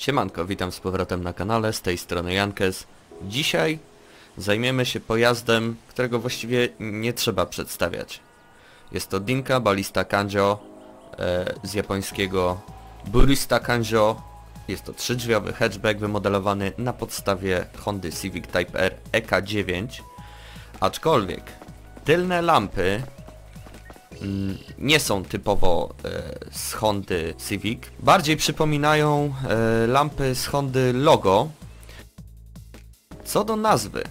Siemanko, witam z powrotem na kanale, z tej strony Jankes. Dzisiaj zajmiemy się pojazdem, którego właściwie nie trzeba przedstawiać. Jest to Dinka Ballista Kanjo z japońskiego Burista Kanjo. Jest to trzydrzwiowy hatchback wymodelowany na podstawie Hondy Civic Type R EK9. Aczkolwiek tylne lampy nie są typowo z Hondy Civic. Bardziej przypominają lampy z Hondy Logo. Co do nazwy,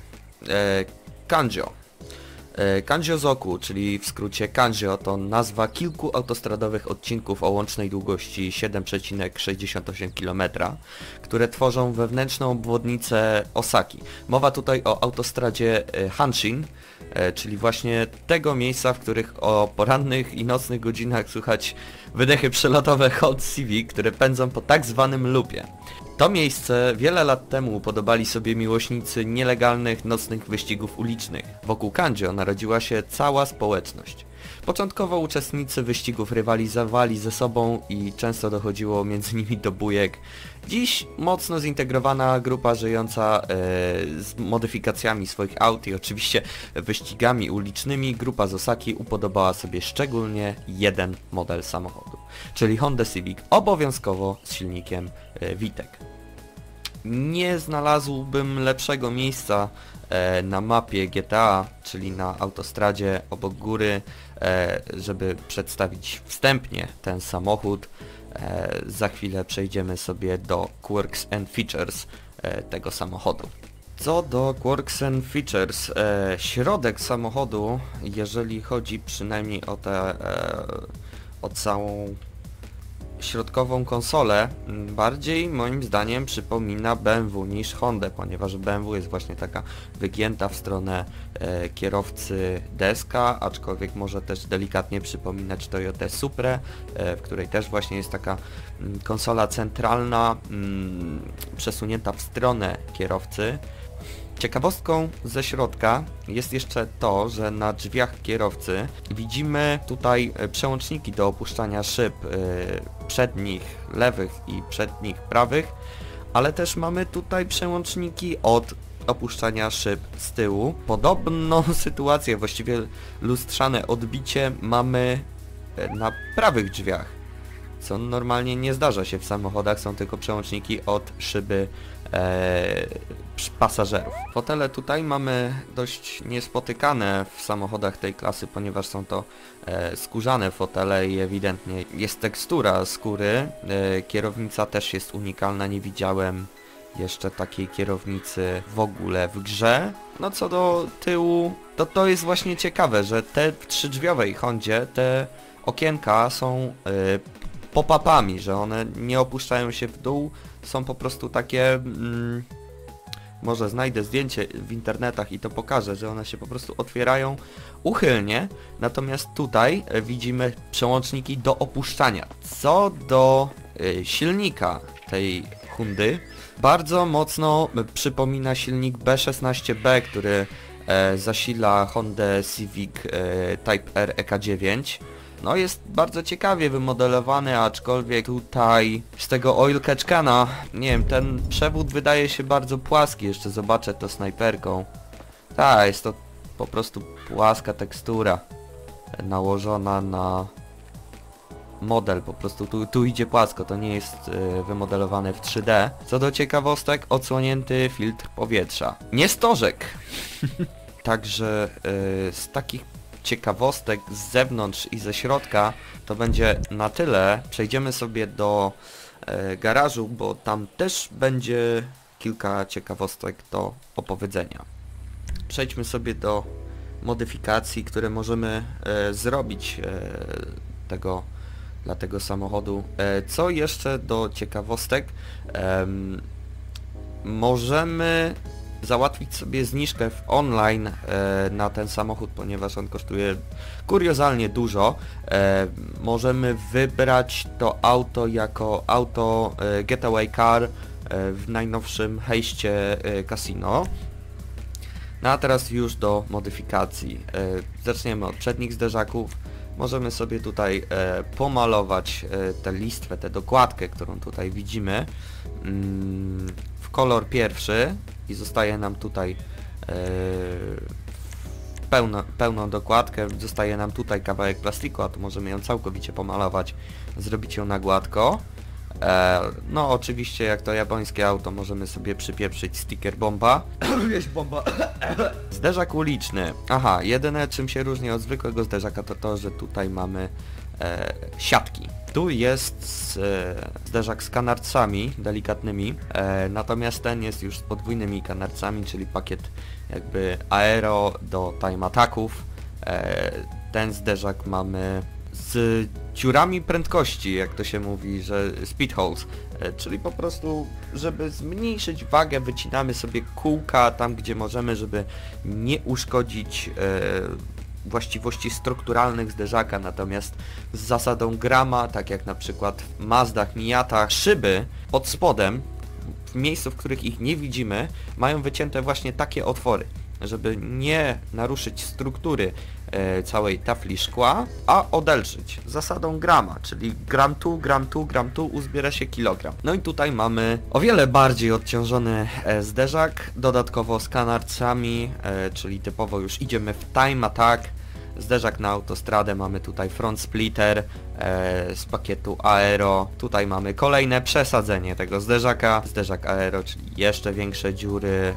Kanjo. Kanjo-zoku, czyli w skrócie Kanjo, to nazwa kilku autostradowych odcinków o łącznej długości 7,68 km, które tworzą wewnętrzną obwodnicę Osaki. Mowa tutaj o autostradzie Hanshin, czyli właśnie tego miejsca, w których o porannych i nocnych godzinach słychać wydechy przelotowe Honda Civic, które pędzą po tak zwanym loopie. To miejsce wiele lat temu upodobali sobie miłośnicy nielegalnych nocnych wyścigów ulicznych. Wokół Kanjo narodziła się cała społeczność. Początkowo uczestnicy wyścigów rywalizowali ze sobą i często dochodziło między nimi do bójek. Dziś mocno zintegrowana grupa żyjąca z modyfikacjami swoich aut i oczywiście wyścigami ulicznymi, grupa z Osaki upodobała sobie szczególnie jeden model samochodu, czyli Honda Civic, obowiązkowo z silnikiem VTEC. Nie znalazłbym lepszego miejsca na mapie GTA, czyli na autostradzie obok góry, żeby przedstawić wstępnie ten samochód. Za chwilę przejdziemy sobie do Quirks and Features tego samochodu. Co do Quirks and Features, środek samochodu, jeżeli chodzi przynajmniej o całą środkową konsolę, bardziej moim zdaniem przypomina BMW niż Hondę, ponieważ BMW jest właśnie taka wygięta w stronę kierowcy deska, aczkolwiek może też delikatnie przypominać Toyotę Suprę, w której też właśnie jest taka konsola centralna, przesunięta w stronę kierowcy. Ciekawostką ze środka jest jeszcze to, że na drzwiach kierowcy widzimy tutaj przełączniki do opuszczania szyb przednich lewych i przednich prawych, ale też mamy tutaj przełączniki od opuszczania szyb z tyłu. Podobną sytuację, właściwie lustrzane odbicie mamy na prawych drzwiach, co normalnie nie zdarza się w samochodach, są tylko przełączniki od szyby pasażerów. Fotele tutaj mamy dość niespotykane w samochodach tej klasy, ponieważ są to skórzane fotele i ewidentnie jest tekstura skóry. Kierownica też jest unikalna, nie widziałem jeszcze takiej kierownicy w ogóle w grze. No co do tyłu, to jest właśnie ciekawe, że te w trzydrzwiowej Hondzie te okienka są pop-upami, że one nie opuszczają się w dół, są po prostu takie, może znajdę zdjęcie w internetach i to pokażę, że one się po prostu otwierają uchylnie, natomiast tutaj widzimy przełączniki do opuszczania. Co do silnika tej Hondy, bardzo mocno przypomina silnik B16B, który zasila Hondę Civic Type R EK9. No jest bardzo ciekawie wymodelowany, aczkolwiek tutaj z tego oil catch cana, nie wiem, ten przewód wydaje się bardzo płaski, jeszcze zobaczę to snajperką. Tak, jest to po prostu płaska tekstura nałożona na model, po prostu tu idzie płasko, to nie jest wymodelowane w 3D. Co do ciekawostek, odsłonięty filtr powietrza. Nie stożek! Także z takich ciekawostek z zewnątrz i ze środka to będzie na tyle. Przejdziemy sobie do garażu, bo tam też będzie kilka ciekawostek do opowiedzenia. Przejdźmy sobie do modyfikacji, które możemy zrobić dla tego samochodu. Co jeszcze do ciekawostek? Możemy załatwić sobie zniżkę w online na ten samochód, ponieważ on kosztuje kuriozalnie dużo. Możemy wybrać to auto jako auto Getaway Car w najnowszym hejście Casino. No a teraz już do modyfikacji. Zaczniemy od przednich zderzaków. możemy sobie tutaj pomalować tę listwę, tę dokładkę, którą tutaj widzimy w kolor pierwszy i zostaje nam tutaj pełną dokładkę, zostaje nam tutaj kawałek plastiku, a tu możemy ją całkowicie pomalować, zrobić ją na gładko. No oczywiście jak to japońskie auto możemy sobie przypieprzyć sticker bomba. Bomba. Zderzak uliczny. Aha, jedyne czym się różni od zwykłego zderzaka to to, że tutaj mamy siatki. Tu jest zderzak z kanarcami delikatnymi, natomiast ten jest już z podwójnymi kanarcami, czyli pakiet jakby aero do time ataków. Ten zderzak mamy z dziurami prędkości, jak to się mówi, że speed holes, czyli po prostu, żeby zmniejszyć wagę, wycinamy sobie kółka tam, gdzie możemy, żeby nie uszkodzić właściwości strukturalnych zderzaka, natomiast z zasadą grama, tak jak na przykład w Mazdach, Miatach, szyby pod spodem, w miejscu, w których ich nie widzimy, mają wycięte właśnie takie otwory, żeby nie naruszyć struktury całej tafli szkła, a odelczyć zasadą grama, czyli gram tu, gram tu, gram tu, uzbiera się kilogram. No i tutaj mamy o wiele bardziej odciążony zderzak, dodatkowo z kanarcami, czyli typowo już idziemy w time attack. Zderzak na autostradę, mamy tutaj front splitter z pakietu aero, tutaj mamy kolejne przesadzenie tego zderzaka, zderzak aero, czyli jeszcze większe dziury,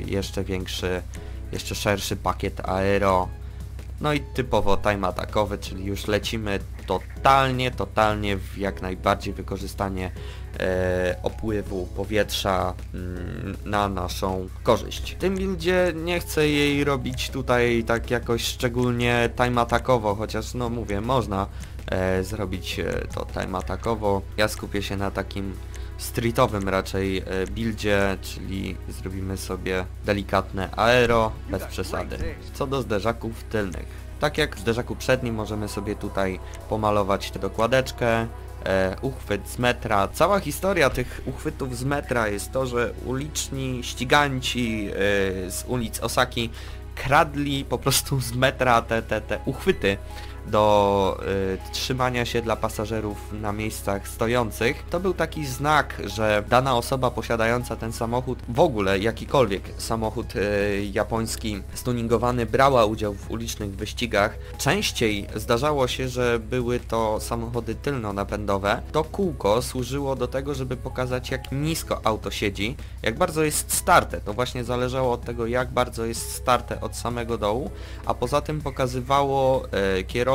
jeszcze szerszy pakiet aero, no i typowo time attackowy, czyli już lecimy totalnie w jak najbardziej wykorzystanie opływu powietrza na naszą korzyść. W tym buildzie nie chcę jej robić tutaj tak jakoś szczególnie time attackowo, chociaż no mówię, można zrobić to time attackowo. Ja skupię się na takim streetowym raczej buildzie, czyli zrobimy sobie delikatne aero, bez przesady. Co do zderzaków tylnych. Tak jak w zderzaku przednim możemy sobie tutaj pomalować tę dokładeczkę, uchwyt z metra. Cała historia tych uchwytów z metra jest to, że uliczni ściganci z ulic Osaki kradli po prostu z metra te uchwyty do trzymania się dla pasażerów na miejscach stojących. To był taki znak, że dana osoba posiadająca ten samochód, w ogóle jakikolwiek samochód japoński stuningowany, brała udział w ulicznych wyścigach. Częściej zdarzało się, że były to samochody tylnonapędowe. To kółko służyło do tego, żeby pokazać, jak nisko auto siedzi, jak bardzo jest starte. To właśnie zależało od tego, jak bardzo jest starte od samego dołu, a poza tym pokazywało kierowcy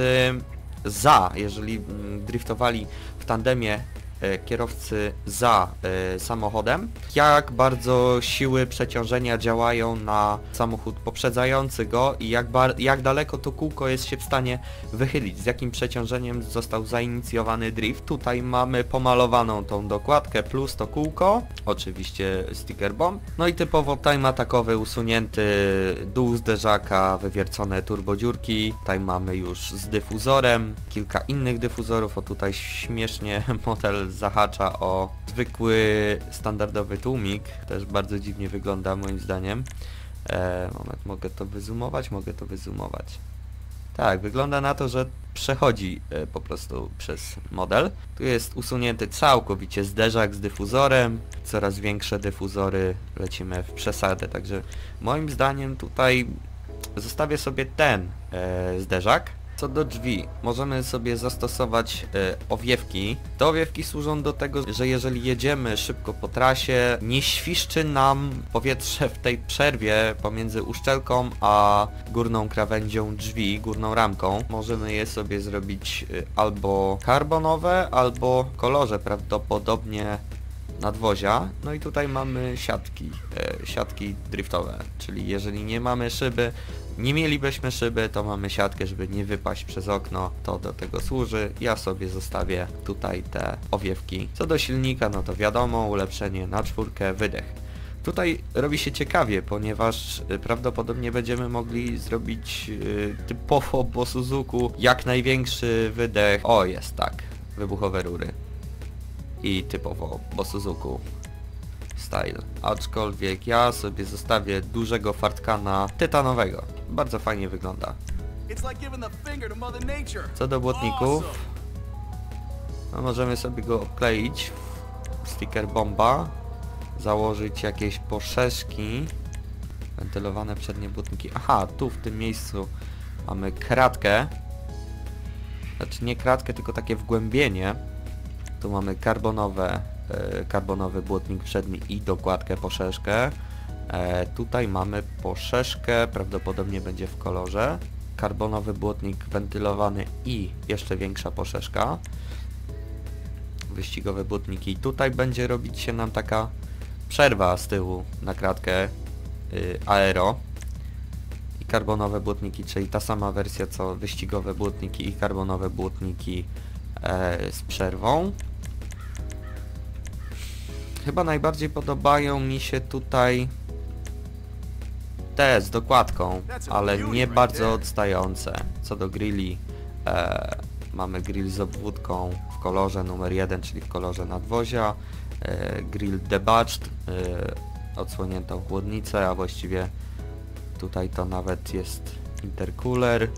jeżeli driftowali w tandemie kierowcy za samochodem, jak bardzo siły przeciążenia działają na samochód poprzedzający go i jak daleko to kółko jest się w stanie wychylić, z jakim przeciążeniem został zainicjowany drift. Tutaj mamy pomalowaną tą dokładkę plus to kółko, oczywiście sticker bomb, no i typowo time atakowy usunięty dół zderzaka, wywiercone turbodziurki. Tutaj mamy już z dyfuzorem, kilka innych dyfuzorów, o tutaj śmiesznie model zahacza o zwykły, standardowy tłumik, też bardzo dziwnie wygląda moim zdaniem. Moment, mogę to wyzoomować. Tak, wygląda na to, że przechodzi po prostu przez model. Tu jest usunięty całkowicie zderzak z dyfuzorem, coraz większe dyfuzory, lecimy w przesadę, także moim zdaniem tutaj zostawię sobie ten zderzak. Co do drzwi, możemy sobie zastosować owiewki. Te owiewki służą do tego, że jeżeli jedziemy szybko po trasie, nie świszczy nam powietrze w tej przerwie pomiędzy uszczelką a górną krawędzią drzwi, górną ramką. Możemy je sobie zrobić albo karbonowe, albo w kolorze prawdopodobnie nadwozia. No i tutaj mamy siatki driftowe, czyli jeżeli nie mielibyśmy szyby, to mamy siatkę, żeby nie wypaść przez okno, to do tego służy. Ja sobie zostawię tutaj te owiewki. Co do silnika, no to wiadomo, ulepszenie na 4, wydech. Tutaj robi się ciekawie, ponieważ prawdopodobnie będziemy mogli zrobić typowo po Suzuku jak największy wydech. O, jest tak, wybuchowe rury. I typowo po Suzuku style. Aczkolwiek ja sobie zostawię dużego fartkana tytanowego. Bardzo fajnie wygląda. Co do błotników, no możemy sobie go obkleić w sticker bomba, założyć jakieś poszerzki, wentylowane przednie błotniki. Aha, tu w tym miejscu mamy kratkę, znaczy nie kratkę, tylko takie wgłębienie. Tu mamy karbonowy błotnik przedni i dokładkę poszerzkę. Tutaj mamy poszerzkę, prawdopodobnie będzie w kolorze. Karbonowy błotnik wentylowany i jeszcze większa poszerzka. Wyścigowe błotniki. Tutaj będzie robić się nam taka przerwa z tyłu na kratkę aero. I karbonowe błotniki, czyli ta sama wersja co wyścigowe błotniki i karbonowe błotniki z przerwą. Chyba najbardziej podobają mi się tutaj te z dokładką, ale nie bardzo odstające. Co do grilli, mamy grill z obwódką w kolorze numer 1, czyli w kolorze nadwozia. Grill debadged, odsłoniętą chłodnicę, a właściwie tutaj to nawet jest intercooler.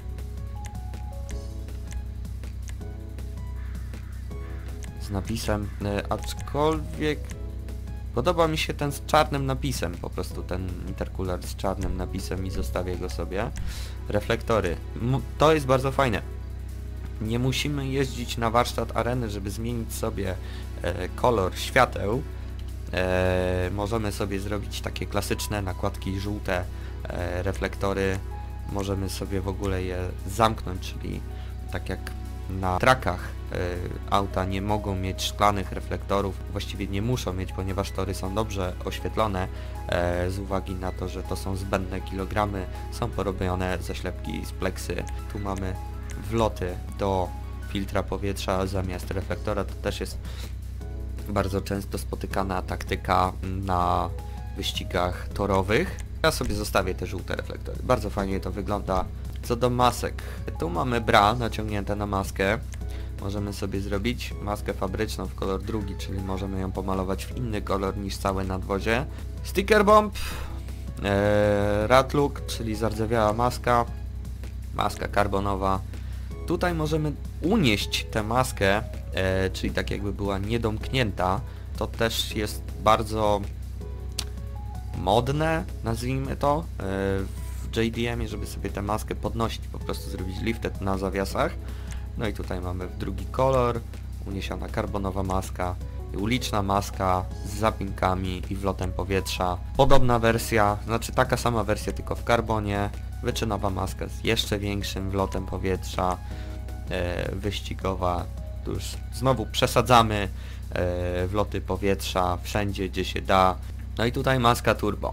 Z napisem, aczkolwiek podoba mi się ten z czarnym napisem, po prostu ten intercooler z czarnym napisem i zostawię go sobie. Reflektory. To jest bardzo fajne. Nie musimy jeździć na warsztat areny, żeby zmienić sobie kolor świateł. Możemy sobie zrobić takie klasyczne nakładki żółte, reflektory. Możemy sobie w ogóle je zamknąć, czyli tak jak na trakach auta nie mogą mieć szklanych reflektorów, właściwie nie muszą mieć, ponieważ tory są dobrze oświetlone z uwagi na to, że to są zbędne kilogramy, są porobione ze ślepki z pleksy. Tu mamy wloty do filtra powietrza zamiast reflektora, to też jest bardzo często spotykana taktyka na wyścigach torowych. Ja sobie zostawię te żółte reflektory, bardzo fajnie to wygląda. Co do masek, tu mamy bra naciągnięte na maskę. Możemy sobie zrobić maskę fabryczną w kolor drugi, czyli możemy ją pomalować w inny kolor niż całe nadwozie. Sticker bomb, rat look, czyli zardzewiała maska, maska karbonowa. Tutaj możemy unieść tę maskę, czyli tak jakby była niedomknięta. To też jest bardzo modne, nazwijmy to, w JDM-ie, żeby sobie tę maskę podnosić, po prostu zrobić lifted na zawiasach. No i tutaj mamy w drugi kolor, uniesiona karbonowa maska i uliczna maska z zapinkami i wlotem powietrza. Podobna wersja, znaczy taka sama wersja, tylko w karbonie. Wyczynowa maska z jeszcze większym wlotem powietrza. Wyścigowa, tu już znowu przesadzamy wloty powietrza wszędzie, gdzie się da. No i tutaj maska turbo.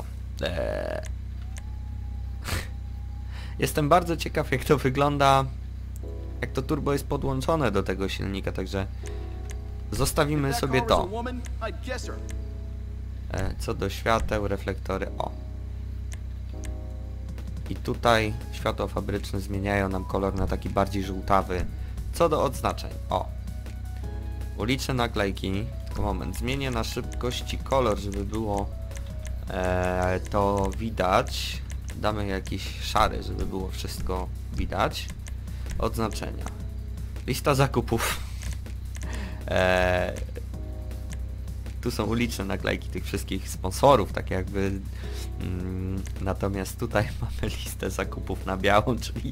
Jestem bardzo ciekaw, jak to wygląda, jak to turbo jest podłączone do tego silnika, także zostawimy sobie to. Co do świateł, reflektory, o. I tutaj światła fabryczne zmieniają nam kolor na taki bardziej żółtawy. Co do odznaczeń, o. Uliczne naklejki, tylko moment, zmienię na szybkości kolor, żeby było to widać. Damy jakiś szary, żeby było wszystko widać. Odznaczenia. Lista zakupów. Tu są uliczne naklejki tych wszystkich sponsorów, tak jakby. Natomiast tutaj mamy listę zakupów na białą, czyli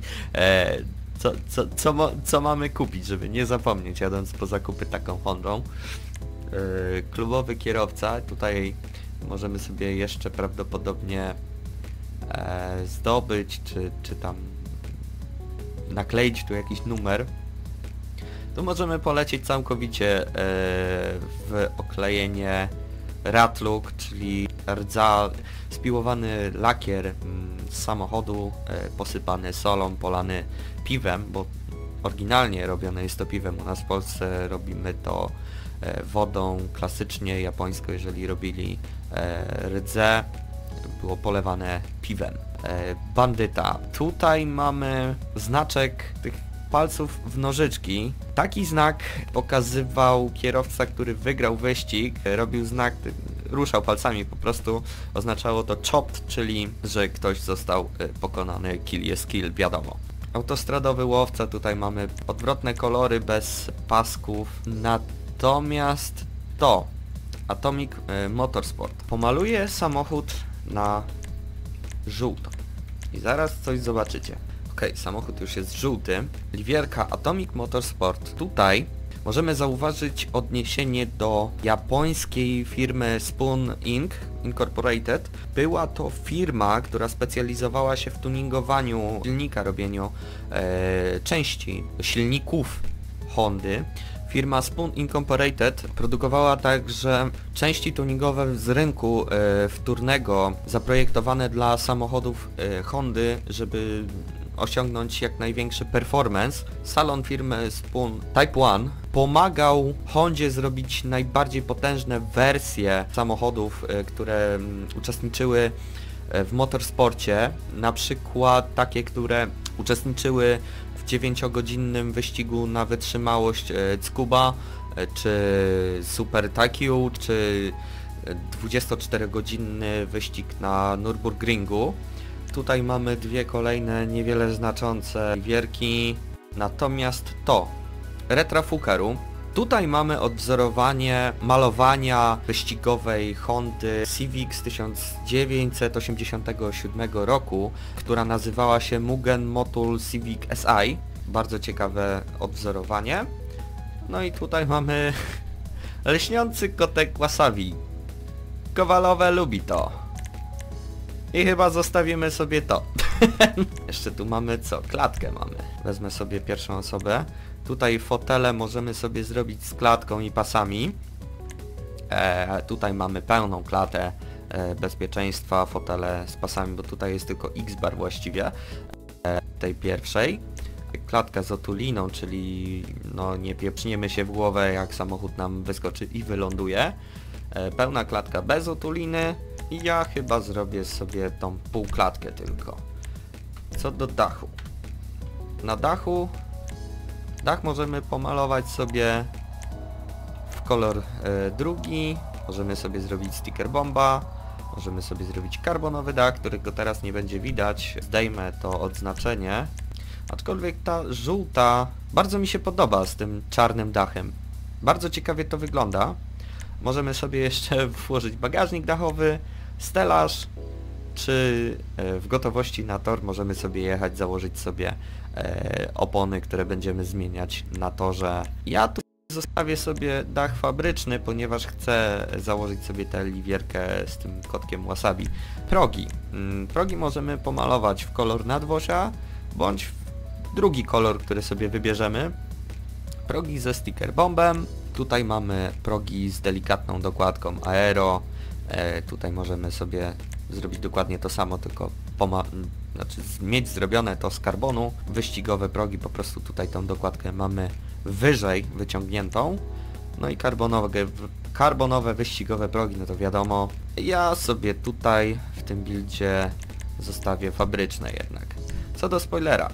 co mamy kupić, żeby nie zapomnieć, jadąc po zakupy taką Hondą. Klubowy kierowca, tutaj możemy sobie jeszcze prawdopodobnie zdobyć, czy tam nakleić tu jakiś numer. Tu możemy polecieć całkowicie w oklejenie rat look, czyli spiłowany lakier z samochodu, posypany solą, polany piwem, bo oryginalnie robione jest to piwem. U nas w Polsce robimy to wodą klasycznie japońską, jeżeli robili rdze, było polewane piwem. Bandyta. Tutaj mamy znaczek tych palców w nożyczki. Taki znak pokazywał kierowca, który wygrał wyścig. Robił znak, ruszał palcami po prostu. Oznaczało to chopped, czyli że ktoś został pokonany, kill jest kill, wiadomo. autostradowy łowca, tutaj mamy odwrotne kolory bez pasków, natomiast to Atomic Motorsport. Pomaluję samochód na żółto i zaraz coś zobaczycie. Ok, samochód już jest żółty. Liwierka Atomic Motorsport. Tutaj możemy zauważyć odniesienie do japońskiej firmy Spoon Inc. Incorporated. Była to firma, która specjalizowała się w tuningowaniu silnika, robieniu części silników Hondy. Firma Spoon Incorporated produkowała także części tuningowe z rynku wtórnego, zaprojektowane dla samochodów Hondy, żeby osiągnąć jak największy performance. Salon firmy Spoon Type 1 pomagał Hondzie zrobić najbardziej potężne wersje samochodów, które uczestniczyły w motorsporcie, na przykład takie, które uczestniczyły w 9-godzinnym wyścigu na wytrzymałość Tsukuba, czy Super Takyu, czy 24-godzinny wyścig na Nürburgringu. Tutaj mamy dwie kolejne niewiele znaczące wierki, natomiast to Retrafukaru. Tutaj mamy odwzorowanie malowania wyścigowej Hondy Civic z 1987 roku, która nazywała się Mugen Motul Civic SI. Bardzo ciekawe odwzorowanie. No i tutaj mamy lśniący kotek wasabi. Kowalowe lubi to. I chyba zostawimy sobie to. Jeszcze tu mamy co? Klatkę mamy. Wezmę sobie pierwszą osobę. Tutaj fotele możemy sobie zrobić z klatką i pasami. Tutaj mamy pełną klatę bezpieczeństwa, fotele z pasami, bo tutaj jest tylko X-bar właściwie. Tej pierwszej. Klatka z otuliną, czyli no nie pieprzniemy się w głowę, jak samochód nam wyskoczy i wyląduje. Pełna klatka bez otuliny. I ja chyba zrobię sobie tą półklatkę tylko. Co do dachu. Na dachu dach możemy pomalować sobie w kolor drugi. Możemy sobie zrobić sticker bomba. Możemy sobie zrobić karbonowy dach, którego teraz nie będzie widać. Zdejmę to odznaczenie. Aczkolwiek ta żółta bardzo mi się podoba z tym czarnym dachem. Bardzo ciekawie to wygląda. Możemy sobie jeszcze włożyć bagażnik dachowy, stelaż, czy w gotowości na tor możemy sobie jechać, założyć sobie opony, które będziemy zmieniać na torze. Ja tu zostawię sobie dach fabryczny, ponieważ chcę założyć sobie tę liwierkę z tym kotkiem wasabi. Progi. Progi możemy pomalować w kolor nadwozia, bądź w drugi kolor, który sobie wybierzemy. Progi ze sticker bombem. Tutaj mamy progi z delikatną dokładką aero. Tutaj możemy sobie zrobić dokładnie to samo, tylko mieć zrobione to z karbonu. Wyścigowe progi, po prostu tutaj tą dokładkę mamy wyżej wyciągniętą. No i karbonowe wyścigowe progi, no to wiadomo. Ja sobie tutaj w tym buildzie zostawię fabryczne jednak. Co do spoilera,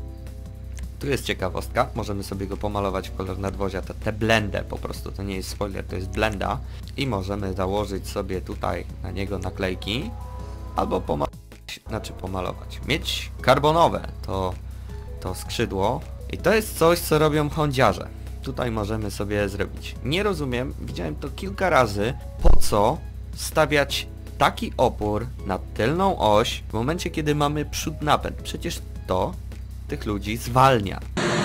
tu jest ciekawostka, możemy sobie go pomalować w kolor nadwozia, tę blendę po prostu, to nie jest spoiler, to jest blenda. I możemy założyć sobie tutaj na niego naklejki, albo pomalować, mieć karbonowe to skrzydło. I to jest coś, co robią hondziarze. Tutaj możemy sobie zrobić. Nie rozumiem, widziałem to kilka razy, po co stawiać taki opór na tylną oś w momencie, kiedy mamy przód napęd. Przecież to tych ludzi zwalnia.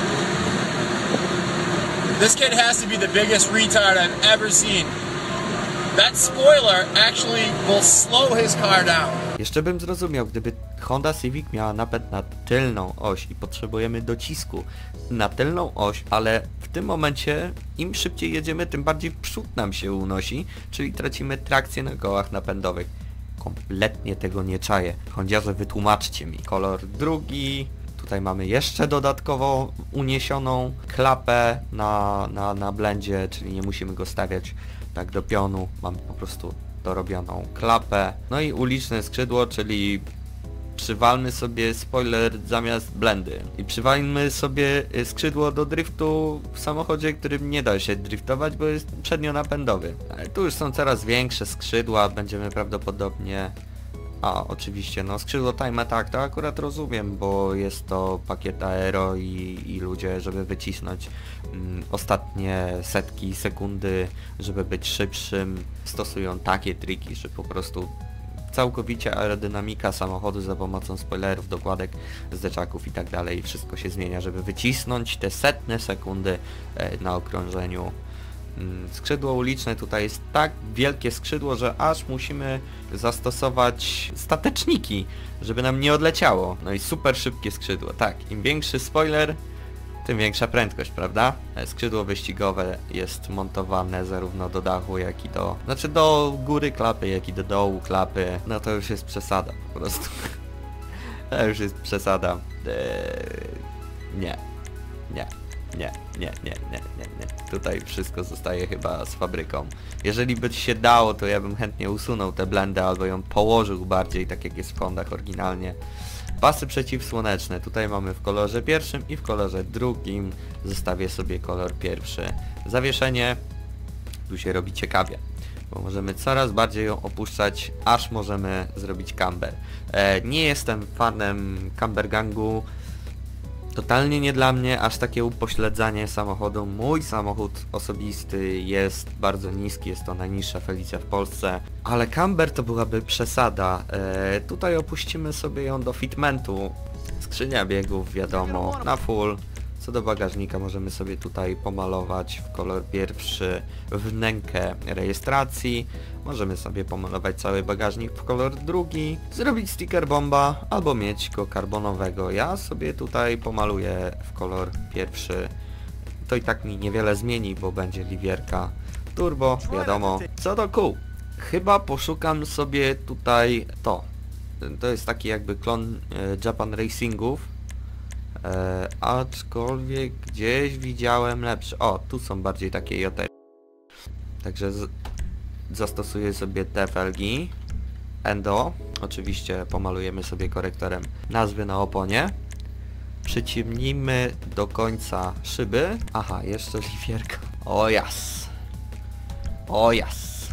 This kid has to be the biggest retard I've ever seen. That spoiler actually will slow his car down. Jeszcze bym zrozumiał, gdyby Honda Civic miała napęd na tylną oś i potrzebujemy docisku na tylną oś, ale w tym momencie im szybciej jedziemy, tym bardziej przód nam się unosi, czyli tracimy trakcję na kołach napędowych. Kompletnie tego nie czaję. Hondziarze, wytłumaczcie mi. Kolor drugi. Tutaj mamy jeszcze dodatkowo uniesioną klapę na blendzie, czyli nie musimy go stawiać tak do pionu. Mamy po prostu dorobioną klapę. No i uliczne skrzydło, czyli przywalmy sobie spoiler zamiast blendy. I przywalmy sobie skrzydło do driftu w samochodzie, którym nie da się driftować, bo jest przednionapędowy. Ale tu już są coraz większe skrzydła, będziemy prawdopodobnie A, oczywiście, no skrzydło Time Attack to akurat rozumiem, bo jest to pakiet aero i ludzie, żeby wycisnąć ostatnie setki sekundy, żeby być szybszym, stosują takie triki, że po prostu całkowicie aerodynamika samochodu za pomocą spoilerów, dokładek, zdeczaków i tak dalej, wszystko się zmienia, żeby wycisnąć te setne sekundy na okrążeniu. Skrzydło uliczne tutaj jest tak wielkie skrzydło, że aż musimy zastosować stateczniki, żeby nam nie odleciało. No i super szybkie skrzydło. Tak, im większy spoiler, tym większa prędkość, prawda? Skrzydło wyścigowe jest montowane zarówno do dachu, jak i do... Znaczy do góry klapy, jak i do dołu klapy. No to już jest przesada po prostu. To już jest przesada. Nie. Tutaj wszystko zostaje chyba z fabryką. Jeżeli by się dało, to ja bym chętnie usunął tę blendę albo ją położył bardziej, tak jak jest w Hondach oryginalnie. Pasy przeciwsłoneczne tutaj mamy w kolorze pierwszym i w kolorze drugim. Zostawię sobie kolor pierwszy. Zawieszenie tu się robi ciekawie, bo możemy coraz bardziej ją opuszczać, aż możemy zrobić camber. Nie jestem fanem camber gangu. Totalnie nie dla mnie, aż takie upośledzanie samochodu. Mój samochód osobisty jest bardzo niski, jest to najniższa Felicia w Polsce, ale camber to byłaby przesada. Tutaj opuścimy sobie ją do fitmentu. Skrzynia biegów, wiadomo, na full. Co do bagażnika możemy sobie tutaj pomalować w kolor pierwszy wnękę rejestracji. Możemy sobie pomalować cały bagażnik w kolor drugi, zrobić sticker bomba albo mieć go karbonowego. Ja sobie tutaj pomaluję w kolor pierwszy. To i tak mi niewiele zmieni, bo będzie liwierka turbo, wiadomo. Co do kół, chyba poszukam sobie tutaj to. To jest taki jakby klon Japan Racingów. Aczkolwiek gdzieś widziałem lepsze. O, tu są bardziej takie JR. Także zastosuję sobie te felgi. Endo. Oczywiście pomalujemy sobie korektorem nazwy na oponie. Przyciemnijmy do końca szyby. Aha, jeszcze liwierka. O jas. O jas.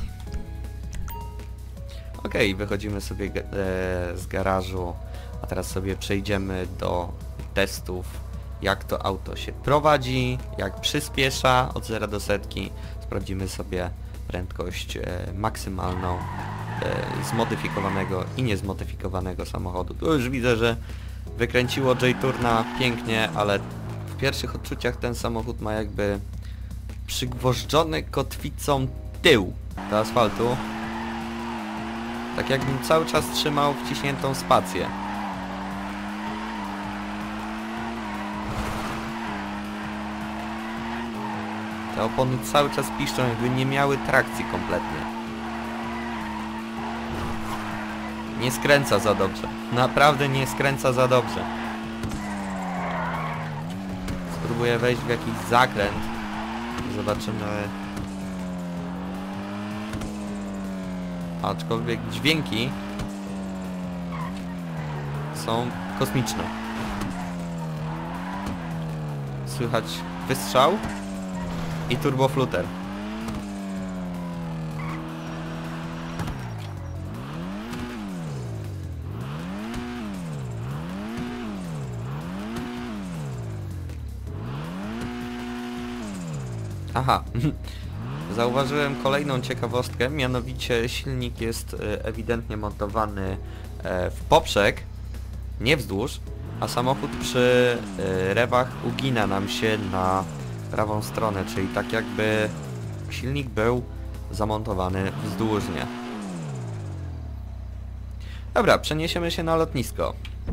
Okej, wychodzimy sobie z garażu. A teraz sobie przejdziemy do testów, jak to auto się prowadzi, jak przyspiesza od 0 do setki. Sprawdzimy sobie prędkość maksymalną zmodyfikowanego i niezmodyfikowanego samochodu. Tu już widzę, że wykręciło J-Turna pięknie, ale w pierwszych odczuciach ten samochód ma jakby przygwożdżony kotwicą tył do asfaltu. Tak jakbym cały czas trzymał wciśniętą spację. Te opony cały czas piszczą, jakby nie miały trakcji kompletnie. Nie skręca za dobrze. Naprawdę nie skręca za dobrze. Spróbuję wejść w jakiś zakręt. Zobaczymy. Aczkolwiek dźwięki są kosmiczne. Słychać wystrzał i turbofluter. Aha, zauważyłem kolejną ciekawostkę, mianowicie silnik jest ewidentnie montowany w poprzek, nie wzdłuż, a samochód przy rewach ugina nam się na prawą stronę, czyli tak jakby silnik był zamontowany wzdłużnie. Dobra, przeniesiemy się na lotnisko.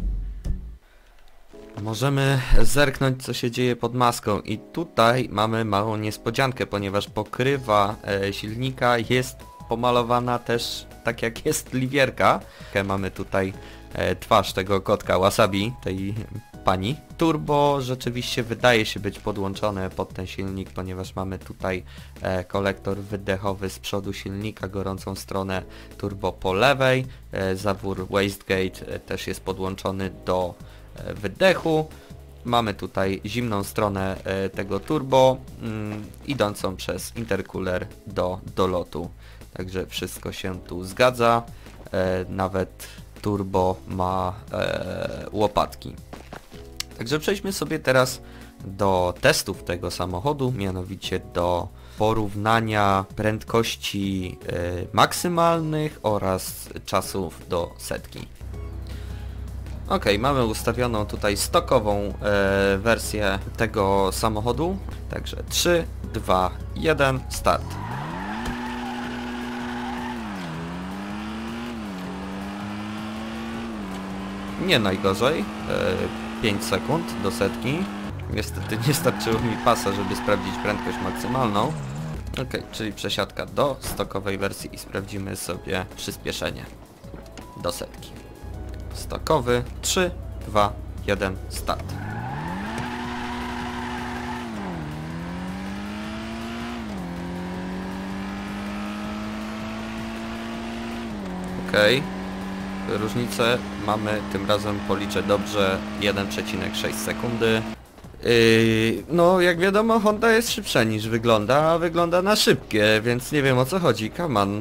Możemy zerknąć, co się dzieje pod maską i tutaj mamy małą niespodziankę, ponieważ pokrywa silnika jest pomalowana też tak jak jest liwierka. Mamy tutaj twarz tego kotka Wasabi, tej pani. Turbo rzeczywiście wydaje się być podłączone pod ten silnik, ponieważ mamy tutaj kolektor wydechowy z przodu silnika, gorącą stronę turbo po lewej. Zawór wastegate też jest podłączony do wydechu. Mamy tutaj zimną stronę tego turbo idącą przez intercooler do dolotu. Także wszystko się tu zgadza. Nawet turbo ma łopatki. Także przejdźmy sobie teraz do testów tego samochodu, mianowicie do porównania prędkości maksymalnych oraz czasów do setki. Ok, mamy ustawioną tutaj stokową wersję tego samochodu. Także 3, 2, 1, start. Nie najgorzej. 5 sekund do setki. Niestety nie starczyło mi pasa, żeby sprawdzić prędkość maksymalną. Ok, czyli przesiadka do stokowej wersji i sprawdzimy sobie przyspieszenie do setki. Stokowy 3, 2, 1, start. Ok. Różnicę mamy tym razem, policzę dobrze, 1,6 sekundy. No jak wiadomo, Honda jest szybsza niż wygląda, a wygląda na szybkie, więc nie wiem o co chodzi, come on.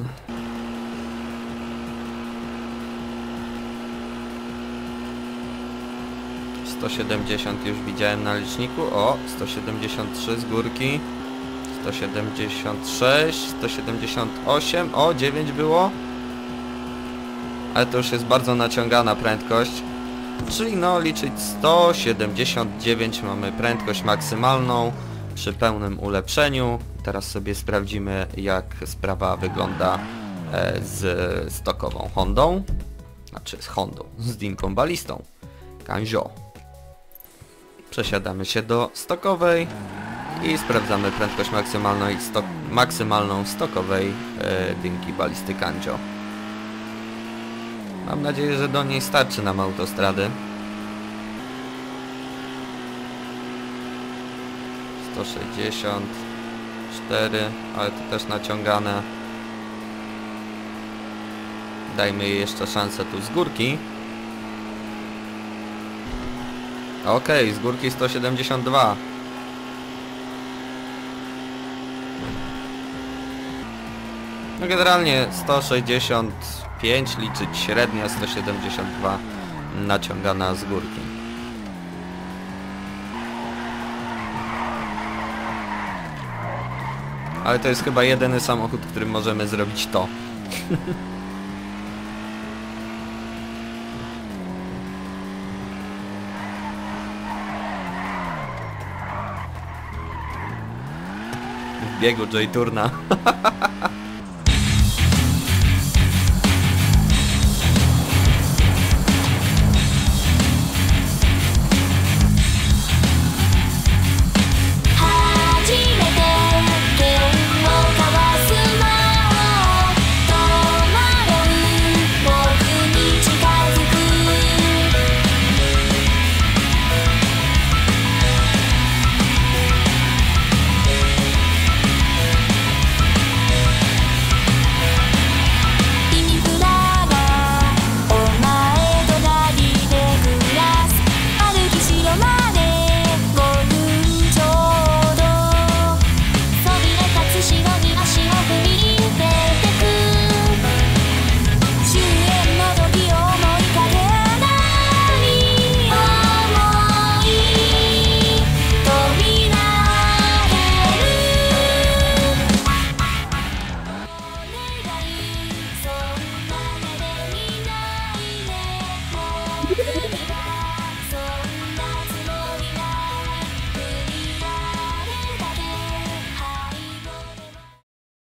...170 już widziałem na liczniku, o, 173 z górki, 176, 178, o, 9 było. Ale to już jest bardzo naciągana prędkość. Czyli no liczyć 179 mamy prędkość maksymalną przy pełnym ulepszeniu. Teraz sobie sprawdzimy jak sprawa wygląda z stokową Hondą. Znaczy z Hondą, z Dinką Ballistą Kanjo. Przesiadamy się do stokowej i sprawdzamy prędkość maksymalną stokowej Dinki Ballisty Kanjo. Mam nadzieję, że do niej starczy nam autostrady. 164, ale to też naciągane. Dajmy jej jeszcze szansę tu z górki. Ok, z górki 172. No generalnie 165 liczyć średnia, 172 naciągana z górki. Ale to jest chyba jedyny samochód, którym możemy zrobić to. W biegu J-Turna.